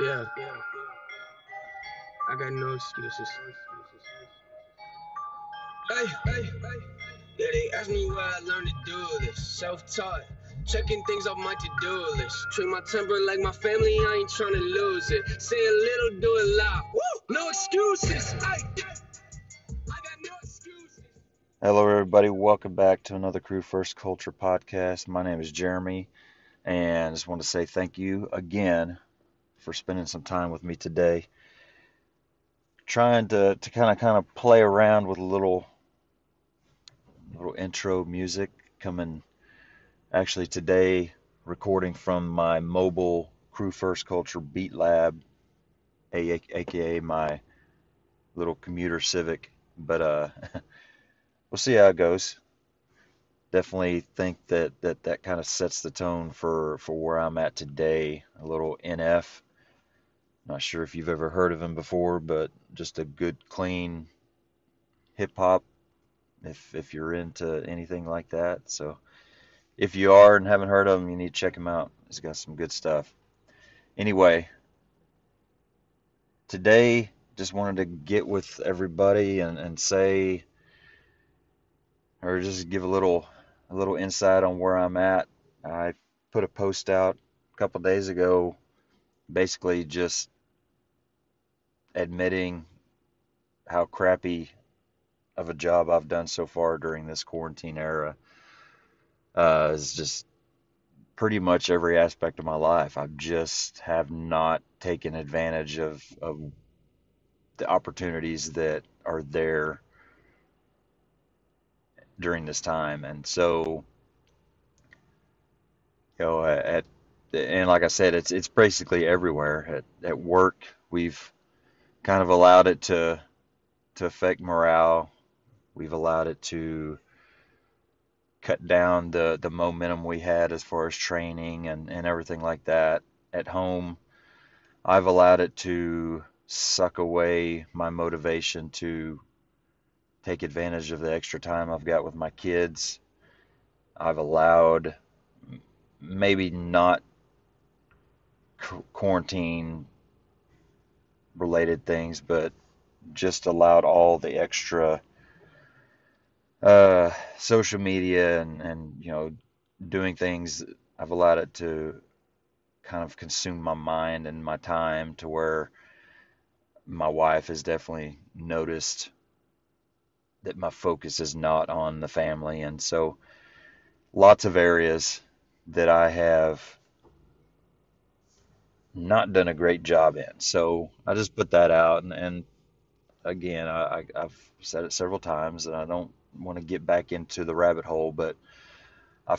Yeah, I got no excuses. Hey, yeah, they ask me where I learned to do this. Self-taught, checking things off my to-do list. Treat my temper like my family, I ain't trying to lose it. Say a little, do a lot. Woo! No excuses. I got no excuses. Hello, everybody. Welcome back to another Crew First Culture podcast. My name is Jeremy, and I just want to say thank you again for spending some time with me today. Trying to kind of play around with a little intro music coming actually today, recording from my mobile Crew First Culture Beat Lab, aka my little commuter Civic. But we'll see how it goes. Definitely think that kind of sets the tone for where I'm at today. A little NF. Not sure if you've ever heard of him before, but just a good, clean hip hop. If you're into anything like that, so if you are and haven't heard of him, you need to check him out. He's got some good stuff. Anyway, today just wanted to get with everybody and say, or just give a little insight on where I'm at. I put a post out a couple days ago, basically just admitting how crappy of a job I've done so far during this quarantine era. Is just pretty much every aspect of my life. I just have not taken advantage of the opportunities that are there during this time. And so, at and like I said, it's basically everywhere. At work, we've kind of allowed it to affect morale. We've allowed it to cut down the momentum we had as far as training and everything like that. At home, I've allowed it to suck away my motivation to take advantage of the extra time I've got with my kids. I've allowed maybe not quarantine related things, but just allowed all the extra social media and doing things. I've allowed it to kind of consume my mind and my time to where my wife has definitely noticed that my focus is not on the family. And so lots of areas that I have not done a great job in. So I just put that out. And again, I've said it several times and I don't want to get back into the rabbit hole, but I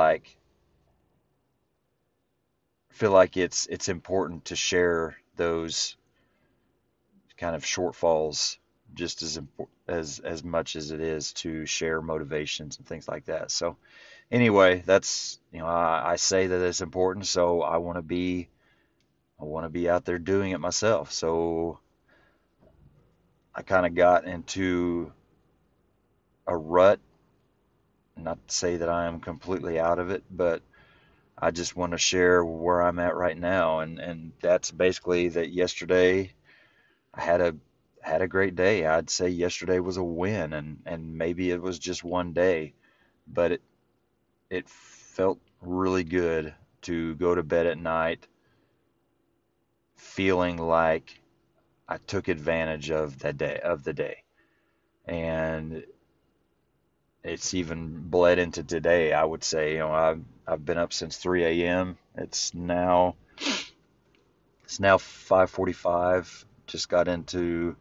feel like it's important to share those kind of shortfalls just as much as it is to share motivations and things like that. So anyway, that's I say that it's important, so I want to be out there doing it myself. So I kind of got into a rut. Not to say that I am completely out of it, but I just want to share where I'm at right now, and that's basically that. Yesterday I had a great day. I'd say yesterday was a win, and maybe it was just one day, but it felt really good to go to bed at night feeling like I took advantage of the day. And it's even bled into today, I would say. I've been up since 3 a.m. It's now 5:45. Just got into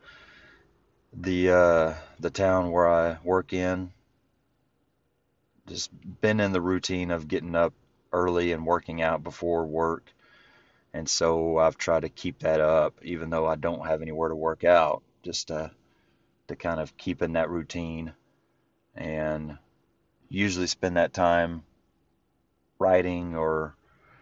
the town where I work in. Just been in the routine of getting up early and working out before work. And so I've tried to keep that up, even though I don't have anywhere to work out, just to kind of keep in that routine and usually spend that time writing or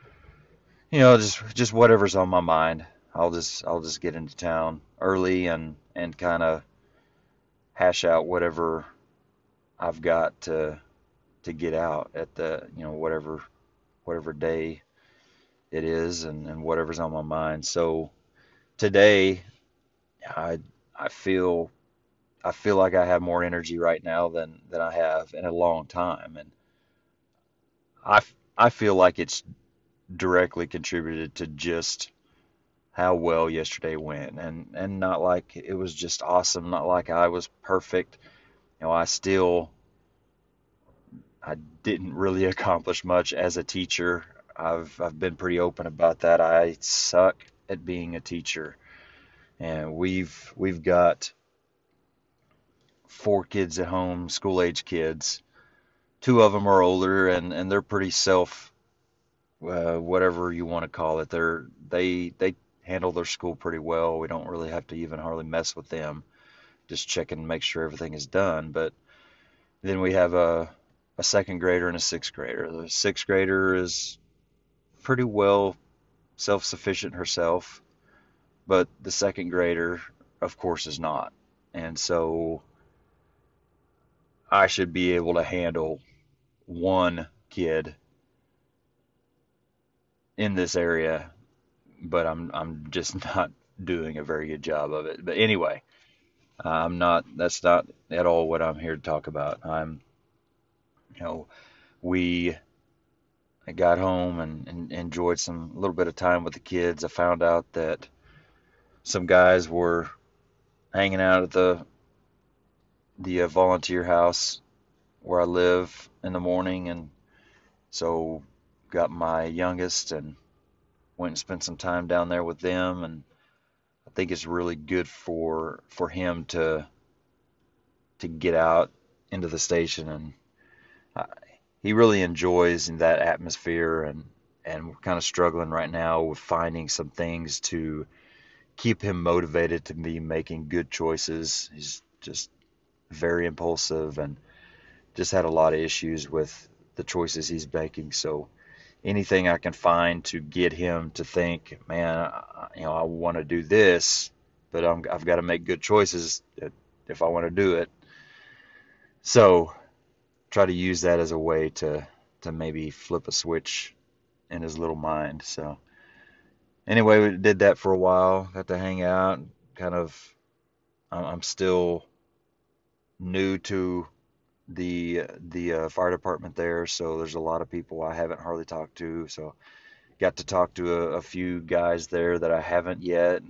just whatever's on my mind. I'll just get into town early and kind of hash out whatever I've got to get out at the whatever day it is, and whatever's on my mind. So today, I I feel I feel like I have more energy right now than I have in a long time, and I feel like it's directly contributed to just how well yesterday went, and not like it was just awesome, not like I was perfect. I didn't really accomplish much as a teacher. I've been pretty open about that. I suck at being a teacher, and we've got four kids at home, school age kids. Two of them are older, and they're pretty self, whatever you want to call it. They handle their school pretty well. We don't really have to even hardly mess with them. Just check and make sure everything is done. But then we have a second grader and a sixth grader. The sixth grader is pretty well self-sufficient herself, but the second grader, of course, is not. And so I should be able to handle one kid in this area, but I'm just not doing a very good job of it. But anyway, I'm not. That's not at all what I'm here to talk about. You know, we I got home and enjoyed some a little bit of time with the kids. I found out that some guys were hanging out at the volunteer house where I live in the morning, and so got my youngest and went and spent some time down there with them. And I think it's really good for him to get out into the station, and uh, he really enjoys that atmosphere. And we're kind of struggling right now with finding some things to keep him motivated to be making good choices. He's just very impulsive and just had a lot of issues with the choices he's making. So anything I can find to get him to think, man, I want to do this, but I've got to make good choices if I want to do it. So try to use that as a way to maybe flip a switch in his little mind. So anyway, we did that for a while. Got to hang out. Kind of, I'm still new to the fire department there, so there's a lot of people I haven't hardly talked to. So got to talk to a few guys there that I haven't yet,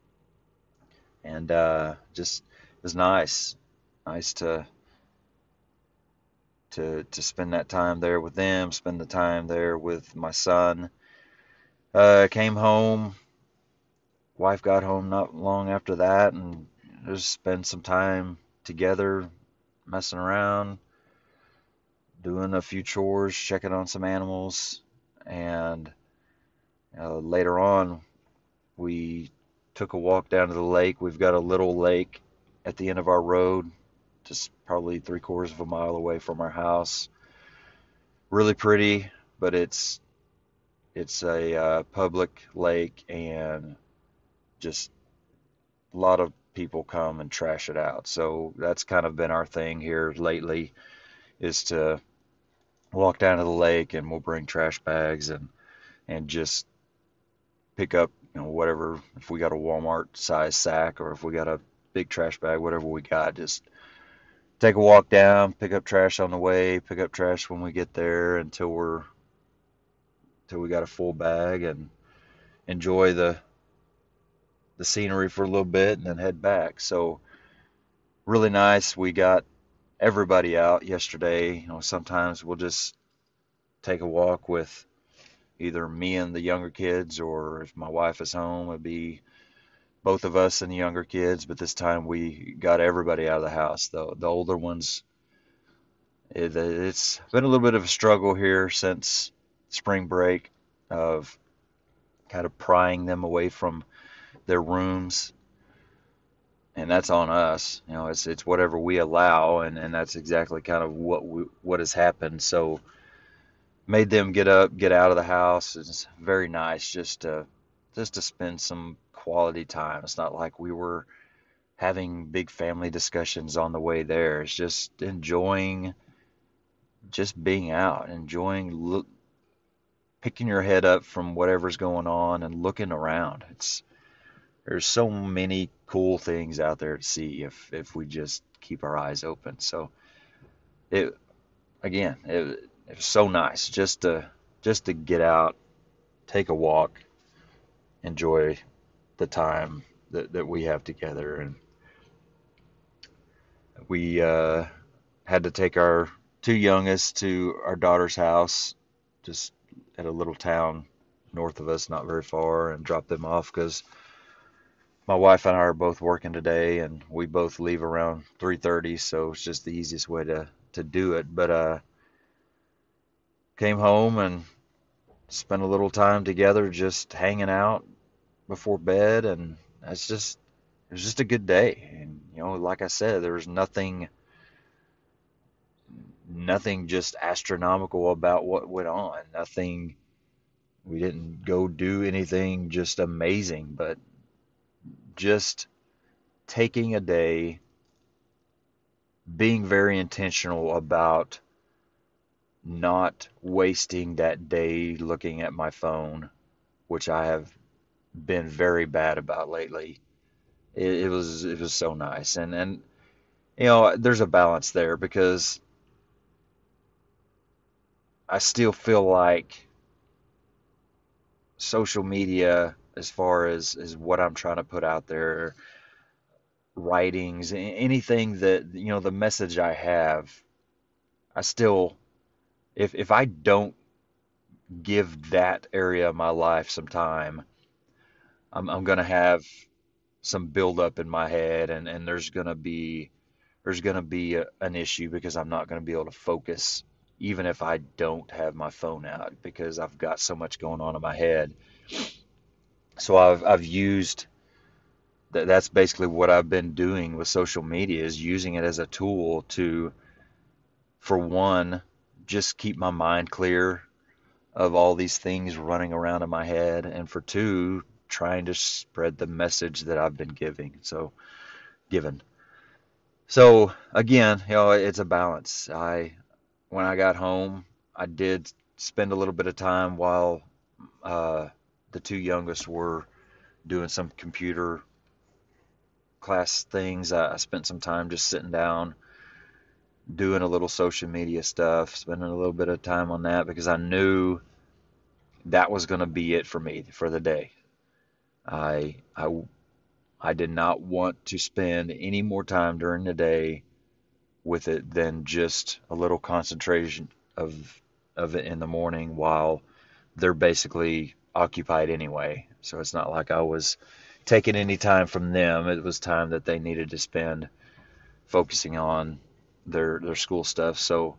and just it was nice to spend that time there with them, spend the time there with my son. Came home, wife got home not long after that, and just spend some time together, messing around, doing a few chores, checking on some animals, and later on we took a walk down to the lake. We've got a little lake at the end of our road, just probably 3/4 of a mile away from our house. Really pretty, but it's a public lake, and just a lot of people come and trash it out. So that's kind of been our thing here lately, is to walk down to the lake, and we'll bring trash bags and just pick up, whatever. If we got a Walmart size sack, or if we got a big trash bag, whatever we got, just take a walk down, pick up trash on the way, pick up trash when we get there, until we got a full bag, and enjoy the scenery for a little bit and then head back. So really nice. We got everybody out yesterday. Sometimes we'll just take a walk with either me and the younger kids, or if my wife is home, it'd be both of us and the younger kids. But this time we got everybody out of the house. The older ones, it's been a little bit of a struggle here since spring break, of kind of prying them away from their rooms, and that's on us. It's whatever we allow, and that's exactly kind of what has happened. So made them get up, get out of the house. It's very nice just to spend some quality time. It's not like we were having big family discussions on the way there. It's just enjoying just being out, enjoying picking your head up from whatever's going on and looking around. There's so many cool things out there to see if we just keep our eyes open. So it again, it was so nice just to get out, take a walk, enjoy the time that we have together. And we had to take our two youngest to our daughter's house, just at a little town north of us, not very far, and drop them off because my wife and I are both working today, and we both leave around 3:30, so it's just the easiest way to do it. But came home and spent a little time together, just hanging out before bed, and it was just a good day. And like I said, there was nothing just astronomical about what went on. Nothing. We didn't go do anything just amazing, but just taking a day, being very intentional about not wasting that day looking at my phone, which I have been very bad about lately. It was so nice, and there's a balance there because I still feel like social media, as far as what I'm trying to put out there, writings, anything that the message I have, I still, if I don't give that area of my life some time, I'm gonna have some buildup in my head, and there's gonna be an issue because I'm not gonna be able to focus even if I don't have my phone out because I've got so much going on in my head. So I've used that's basically what I've been doing with social media, is using it as a tool to, for one, just keep my mind clear of all these things running around in my head, and for two, trying to spread the message that I've been given. So again, it's a balance. When I got home, I did spend a little bit of time while uh, the two youngest were doing some computer class things. I spent some time just sitting down, doing a little social media stuff, spending a little bit of time on that because I knew that was going to be it for me for the day. I, I I did not want to spend any more time during the day with it than just a little concentration of it in the morning while they're basically occupied anyway. So it's not like I was taking any time from them. It was time that they needed to spend focusing on their school stuff. So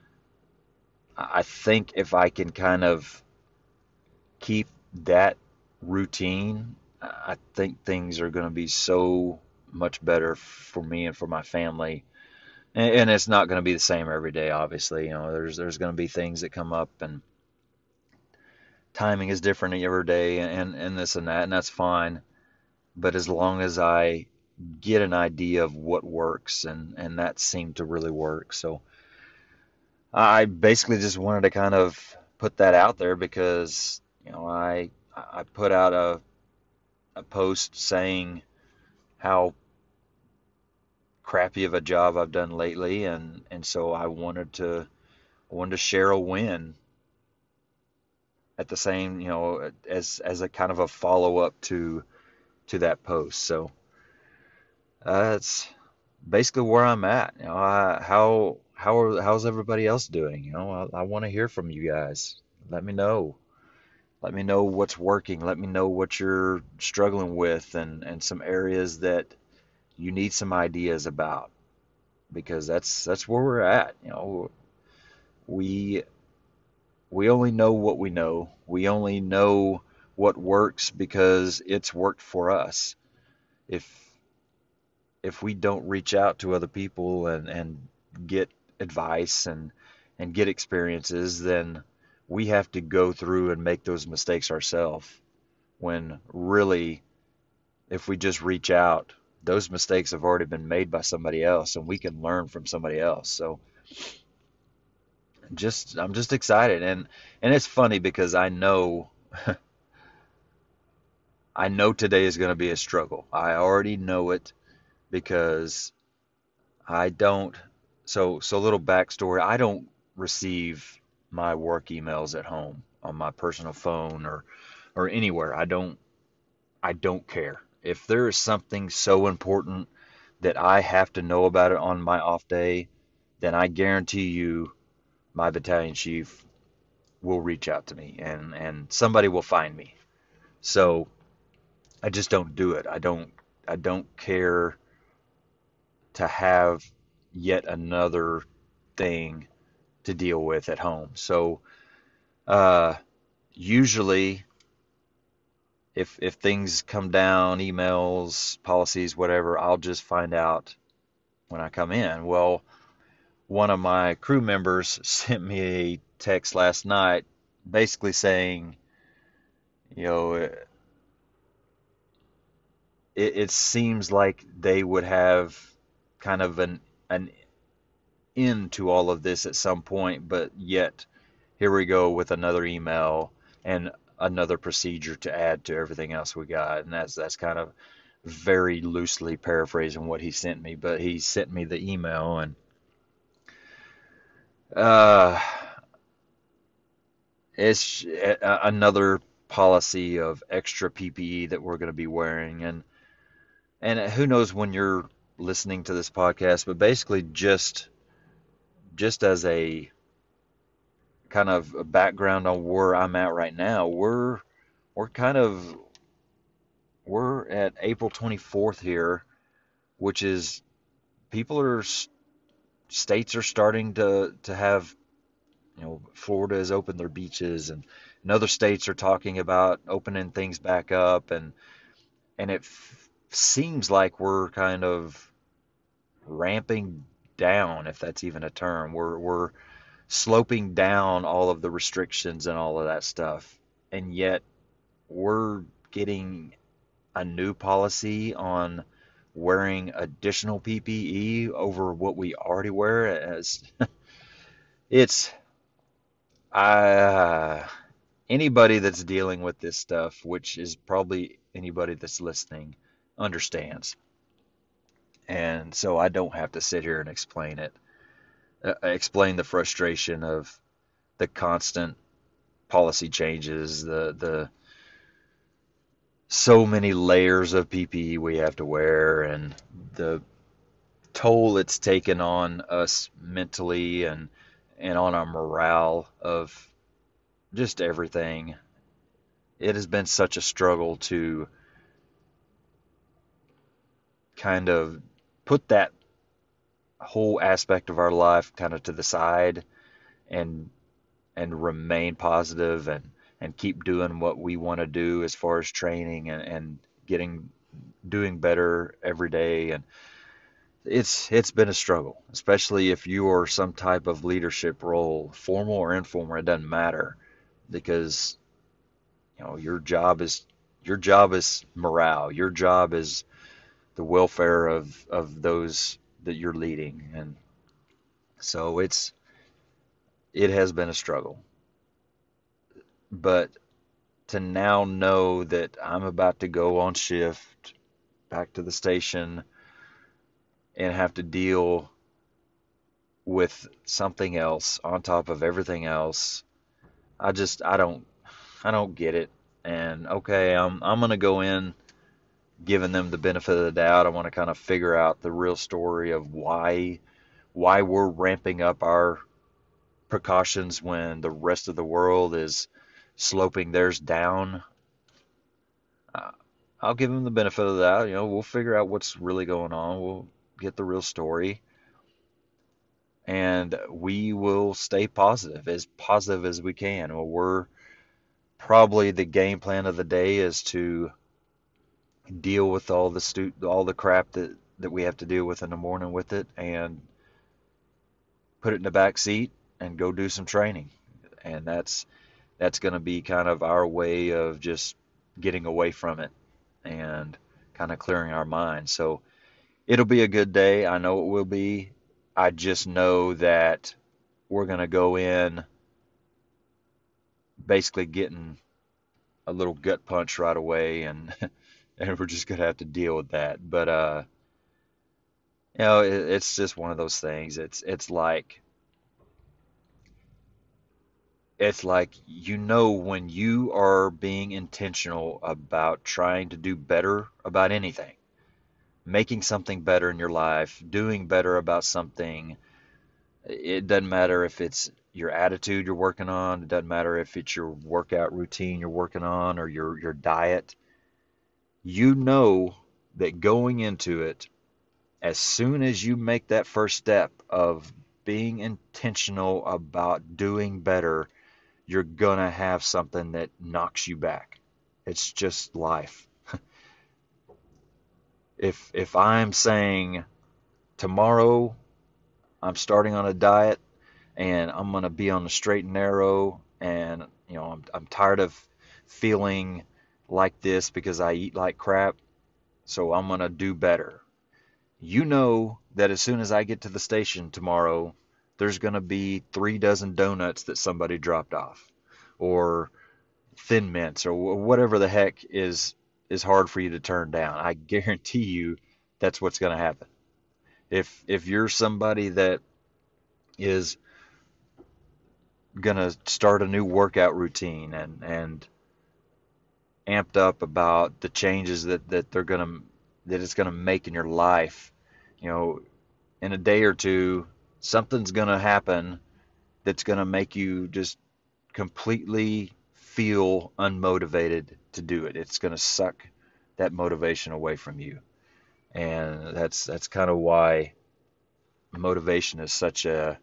I think if I can kind of keep that routine, I think things are going to be so much better for me and for my family. And it's not going to be the same every day, obviously. There's going to be things that come up, and timing is different every day, and this and that, and that's fine. But as long as I get an idea of what works, and that seemed to really work. So I basically just wanted to kind of put that out there because I put out a post saying how crappy of a job I've done lately, and so I wanted to share a win at the same, as a kind of a follow up to that post. So that's basically where I'm at. How's everybody else doing? I want to hear from you guys. Let me know. Let me know what's working. Let me know what you're struggling with, and some areas that you need some ideas about, because that's where we're at. We we only know what we know. We only know what works because it's worked for us. If if we don't reach out to other people and get advice and get experiences, then we have to go through and make those mistakes ourselves. When really, if we just reach out, those mistakes have already been made by somebody else, and we can learn from somebody else. So I'm just excited, and it's funny because I know today is going to be a struggle. I already know it because I don't. So little backstory. I don't receive my work emails at home on my personal phone or anywhere. I don't care. If there is something so important that I have to know about it on my off day, then I guarantee you my battalion chief will reach out to me and somebody will find me. So I just don't do it. I don't care to have yet another thing to deal with at home. So uh, usually, if things come down, emails, policies, whatever, I'll just find out when I come in. Well, one of my crew members sent me a text last night, basically saying, you know, it seems like they would have kind of an end to all of this at some point, but yet here we go with another email and another procedure to add to everything else we got. And that's kind of very loosely paraphrasing what he sent me, but he sent me the email and uh, it's another policy of extra PPE that we're going to be wearing. And who knows when you're listening to this podcast, but basically just as a kind of a background on where I'm at right now, we're kind of we're at April 24th here, which is people are states are starting to have, Florida has opened their beaches and other states are talking about opening things back up and it seems like we're kind of ramping down, if that's even a term. We're sloping down all of the restrictions and all of that stuff. And yet we're getting a new policy on wearing additional PPE over what we already wear as it's uh, anybody that's dealing with this stuff, which is probably anybody that's listening, understands. And so I don't have to sit here and explain it, explain the frustration of the constant policy changes, the so many layers of PPE we have to wear, and the toll it's taken on us mentally and on our morale of just everything. It has been such a struggle to kind of put that whole aspect of our life kind of to the side and remain positive and keep doing what we want to do as far as training and getting doing better every day. And it's been a struggle, especially if you are some type of leadership role, formal or informal, it doesn't matter, because your job is morale. Your job is the welfare of those that you're leading. And so it has been a struggle. But to now know that I'm about to go on shift back to the station and have to deal with something else on top of everything else, I don't get it. And okay, I'm gonna go in giving them the benefit of the doubt. I want to kind of figure out the real story of why we're ramping up our precautions when the rest of the world is sloping theirs down. Uh, I'll give them the benefit of the doubt. We'll figure out what's really going on. We'll get the real story, and we will stay positive as we can. Well, we're probably the game plan of the day is to deal with all the crap that we have to deal with in the morning with it, and put it in the back seat and go do some training. And that's going to be kind of our way of just getting away from it and kind of clearing our minds. So it'll be a good day. I know it will be. I just know that we're going to go in basically getting a little gut punch right away, and and we're just going to have to deal with that. But it's just one of those things. It's like when you are being intentional about trying to do better about anything, making something better in your life, doing better about something. It doesn't matter if it's your attitude you're working on, it doesn't matter if it's your workout routine you're working on or your diet. You know that going into it, as soon as you make that first step of being intentional about doing better, you're gonna have something that knocks you back. It's just life. If I'm saying tomorrow I'm starting on a diet and I'm gonna be on the straight and narrow, and I'm tired of feeling like this because I eat like crap, so I'm gonna do better. You know that as soon as I get to the station tomorrow, there's gonna be 3 dozen donuts that somebody dropped off, or Thin Mints, or whatever the heck is hard for you to turn down. I guarantee you that's what's gonna happen. If you're somebody that is gonna start a new workout routine and amped up about the changes that it's gonna make in your life, you know, in a day or two, something's gonna happen that's gonna make you just completely feel unmotivated to do it. It's gonna suck that motivation away from you. And that's kind of why motivation is such a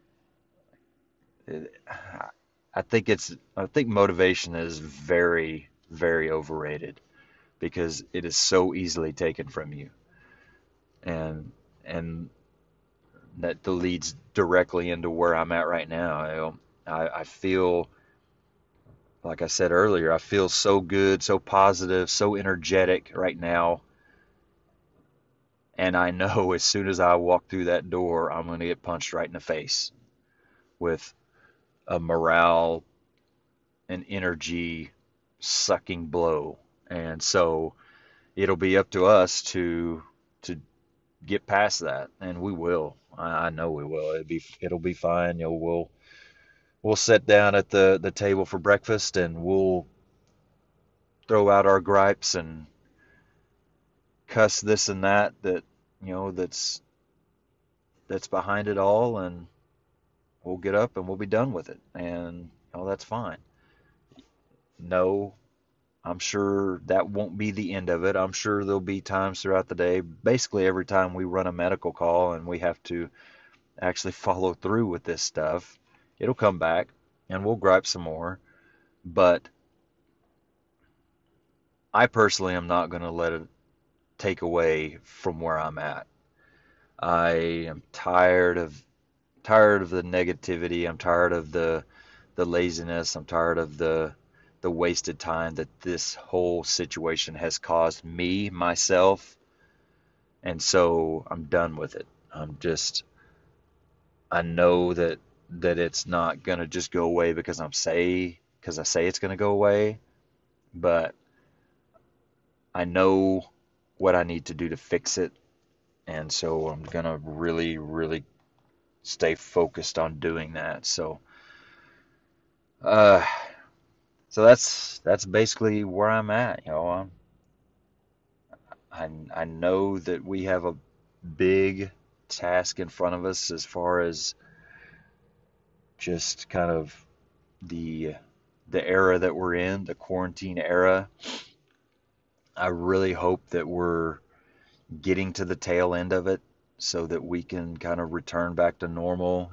I think motivation is very, very overrated because it is so easily taken from you. And that leads directly into where I'm at right now. I feel, like I said earlier, I feel so good, so positive, so energetic right now. And I know as soon as I walk through that door, I'm going to get punched right in the face with a morale and energy sucking blow. And so it'll be up to us to get past that, and we will. I know we will. It'll be fine. We'll sit down at the table for breakfast, and we'll throw out our gripes and cuss this and that that's behind it all, and we'll get up and we'll be done with it, and that's fine. No, I'm sure that won't be the end of it. I'm sure there'll be times throughout the day, basically every time we run a medical call and we have to actually follow through with this stuff, it'll come back and we'll gripe some more. But I personally am not going to let it take away from where I'm at. I am tired of the negativity. I'm tired of the laziness. I'm tired of the wasted time that this whole situation has caused me, myself, and so I'm done with it. I know that it's not gonna just go away because I say it's gonna go away, but I know what I need to do to fix it, and so I'm gonna really, really stay focused on doing that. Uh, so that's basically where I'm at. I know that we have a big task in front of us as far as just kind of the the era that we're in, the quarantine era. I really hope that we're getting to the tail end of it so that we can kind of return back to normal.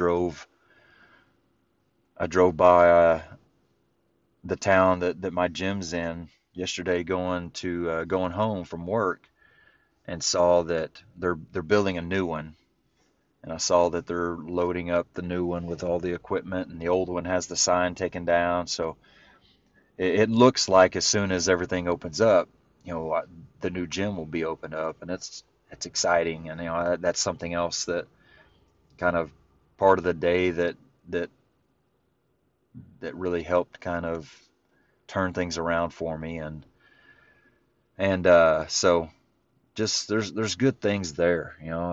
I drove by the town that my gym's in yesterday going home from work, and saw that they're building a new one. And I saw that they're loading up the new one with all the equipment, and the old one has the sign taken down. So it looks like as soon as everything opens up, the new gym will be opened up, and it's exciting. And that's something else that kind of part of the day that that really helped kind of turn things around for me. And so just there's good things there.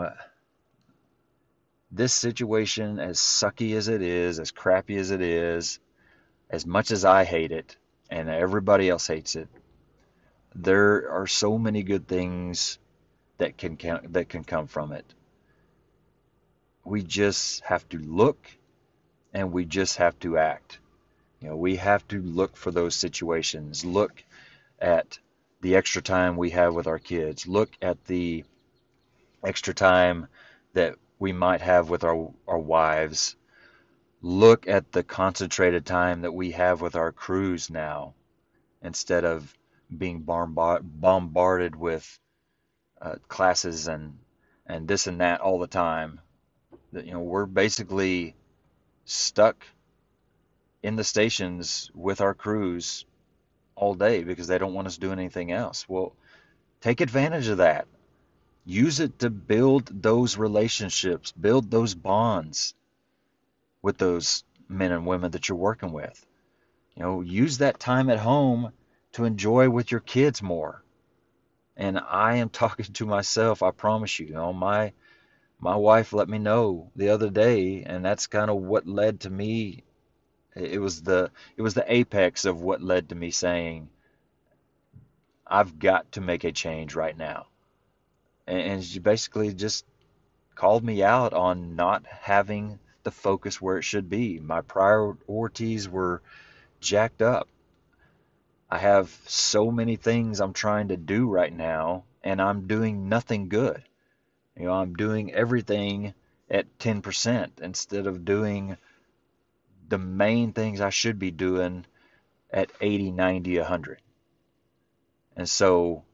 This situation, as sucky as it is, as crappy as it is, as much as I hate it and everybody else hates it, there are so many good things that can come from it. We just have to look, and we just have to act. We have to look for those situations. Look at the extra time we have with our kids. Look at the extra time that we might have with our wives. Look at the concentrated time that we have with our crews now, instead of being bombarded with classes and this and that all the time. We're basically stuck in the stations with our crews all day because they don't want us doing anything else. Well, take advantage of that. Use it to build those relationships, build those bonds with those men and women that you're working with. Use that time at home to enjoy with your kids more. And I am talking to myself, I promise you. My wife let me know the other day, and that's kind of what led to me. It was the apex of what led to me saying, I've got to make a change right now. And she basically just called me out on not having the focus where it should be. My priorities were jacked up. I have so many things I'm trying to do right now, and I'm doing nothing good. I'm doing everything at 10% instead of doing the main things I should be doing at 80, 90, 100. And so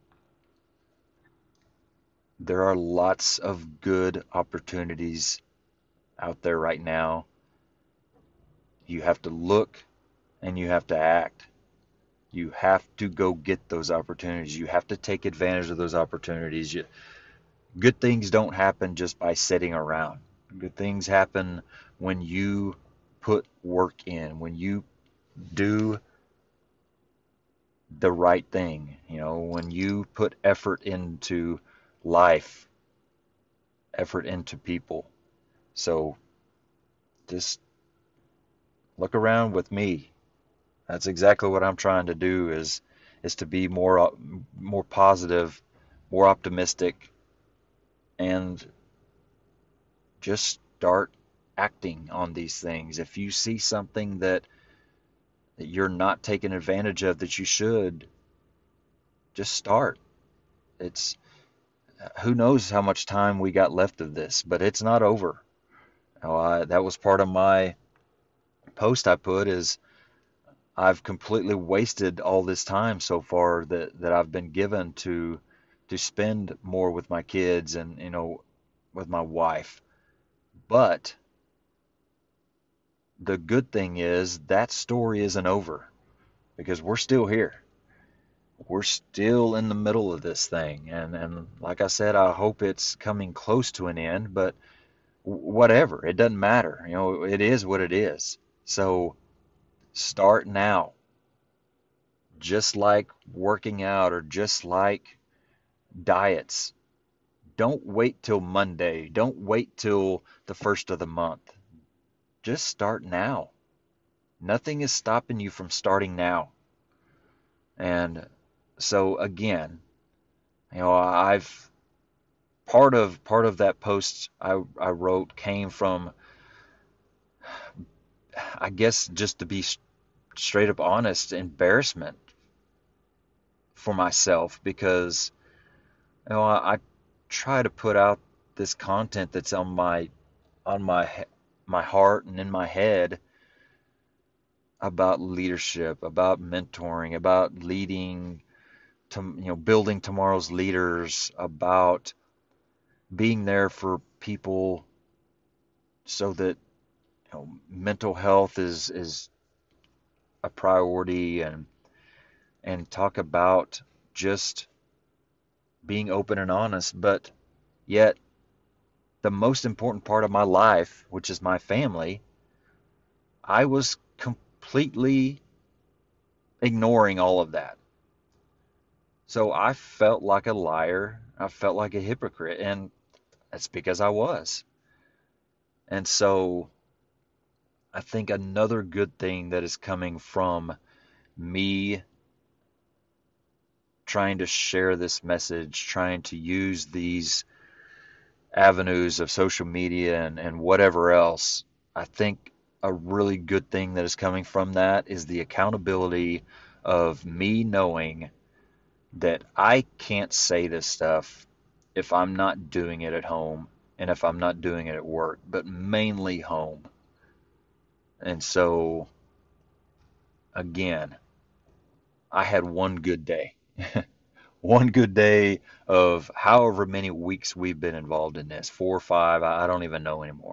there are lots of good opportunities out there right now. You have to look and you have to act. You have to go get those opportunities. You have to take advantage of those opportunities. Good things don't happen just by sitting around. Good things happen when you put work in, when you do the right thing, when you put effort into life, effort into people. So just look around with me. That's exactly what I'm trying to do is to be more positive, more optimistic, and just start acting on these things. If you see something that you're not taking advantage of that you should, just start. It's Who knows how much time we got left of this, but it's not over. That was part of my post I put, is I've completely wasted all this time so far that I've been given to spend more with my kids and with my wife. But the good thing is that story isn't over, because we're still here. We're still in the middle of this thing, and like I said, I hope it's coming close to an end, but whatever, it doesn't matter. It is what it is. So start now. Just like working out or just like diets. Don't wait till Monday. Don't wait till the first of the month. Just start now. Nothing is stopping you from starting now. And so again, I've part of that post I wrote came from, I guess, just to be straight up honest, embarrassment for myself, because I try to put out this content that's on my heart and in my head about leadership, about mentoring, about leading to building tomorrow's leaders, about being there for people so that mental health is a priority, and talk about just being open and honest, but yet the most important part of my life, which is my family, I was completely ignoring all of that. So I felt like a liar. I felt like a hypocrite, and that's because I was. And so I think another good thing that is coming from me trying to share this message, trying to use these avenues of social media and whatever else, I think a really good thing that is coming from that is the accountability of me knowing that I can't say this stuff if I'm not doing it at home and if I'm not doing it at work, but mainly home. And so, again, I had one good day. One good day of however many weeks we've been involved in this, 4 or 5, I don't even know anymore.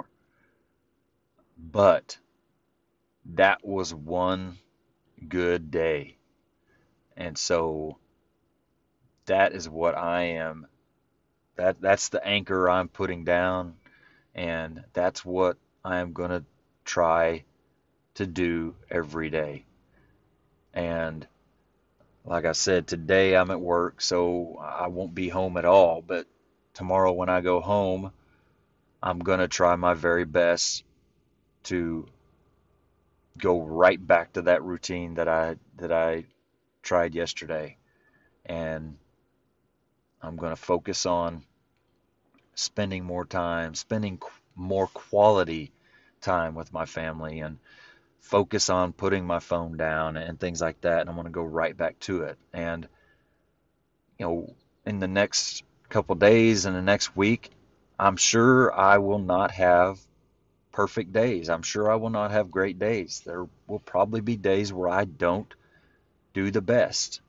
But that was one good day. And so that is what I am. That's the anchor I'm putting down, and that's what I am going to try to do every day. And like I said, today I'm at work, so I won't be home at all. But tomorrow when I go home, I'm going to try my very best to go right back to that routine that I tried yesterday. And I'm going to focus on spending more time, spending more quality time with my family, and focus on putting my phone down and things like that. And I'm going to go right back to it. And, you know, in the next couple days and the next week, I'm sure I will not have perfect days. I'm sure I will not have great days. There will probably be days where I don't do the best.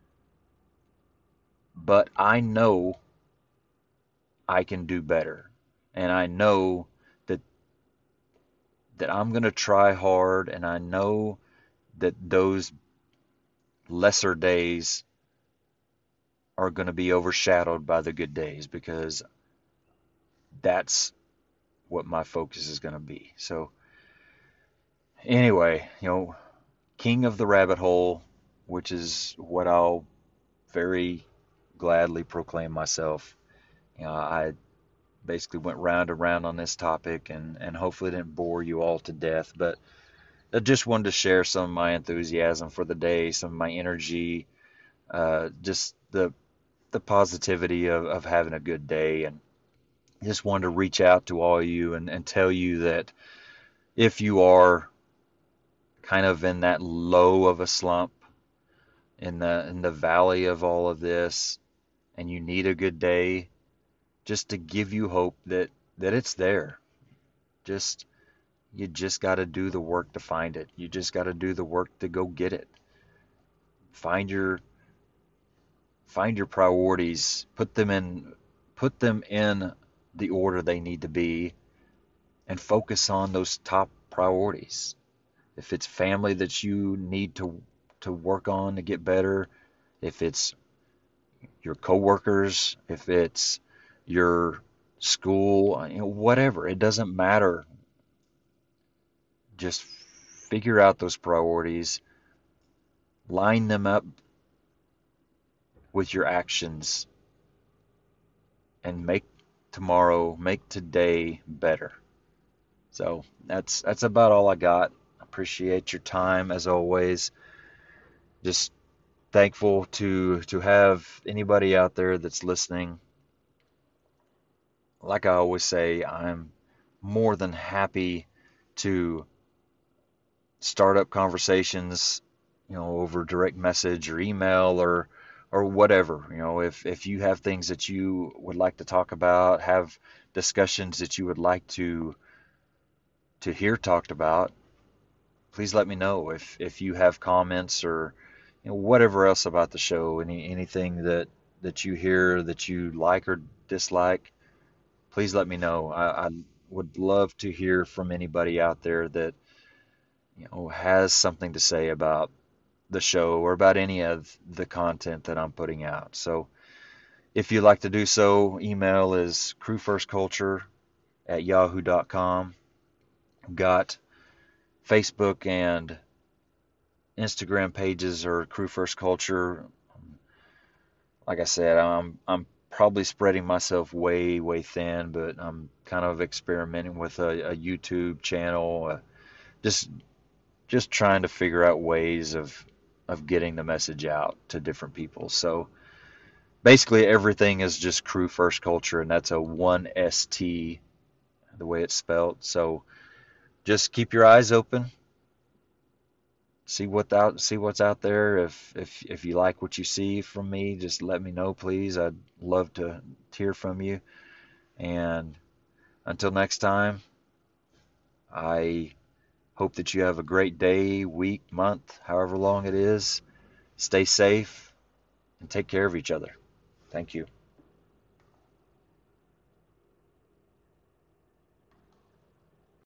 But I know I can do better. And I know that I'm going to try hard, and I know that those lesser days are going to be overshadowed by the good days, because that's what my focus is going to be. So anyway, king of the rabbit hole, which is what I'll very gladly proclaim myself. I basically went round and round on this topic, and hopefully didn't bore you all to death, but I just wanted to share some of my enthusiasm for the day, some of my energy, just the positivity of having a good day, and just wanted to reach out to all of you and tell you that if you are kind of in that low of a slump, in the valley of all of this, and you need a good day, just to give you hope that it's there. Just You just got to do the work to find it. You just got to do the work to go get it. Find your priorities, put them in the order they need to be, and focus on those top priorities. If it's family that you need to work on to get better, if it's your coworkers, if it's your school, whatever, it doesn't matter. Just figure out those priorities, line them up with your actions, and make today better. So that's about all I got. Appreciate your time as always. Just thankful to have anybody out there that's listening. Like I always say, I'm more than happy to start up conversations, over direct message or email or whatever. If you have things that you would like to talk about, have discussions that you would like to hear talked about, please let me know. If you have comments or whatever else about the show, anything that you hear that you like or dislike, please let me know. I would love to hear from anybody out there that has something to say about the show or about any of the content that I'm putting out. So if you'd like to do so, email is crewfirstculture at yahoo.com. Got Facebook and Instagram pages are Crew First Culture. Like I said, I'm probably spreading myself way thin, but I'm kind of experimenting with a YouTube channel, just just trying to figure out ways of getting the message out to different people. So basically everything is just Crew First Culture, and that's a 1ST, the way it's spelled. So just keep your eyes open, see what's out there. If you like what you see from me, just let me know, please. I'd love to hear from you. And until next time, I hope that you have a great day, week, month, however long it is. Stay safe and take care of each other. Thank you.